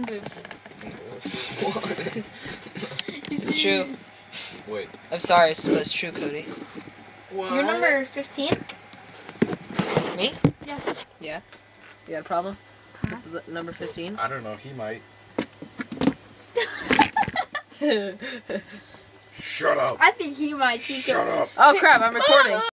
boobs. What? It's true. Wait. I'm sorry, but it's true, Cody. What? You're number 15? Me? Yeah. Yeah. You got a problem? With the number 15? I don't know. He might. Shut up. I think he might too. Shut up. Oh crap, I'm recording.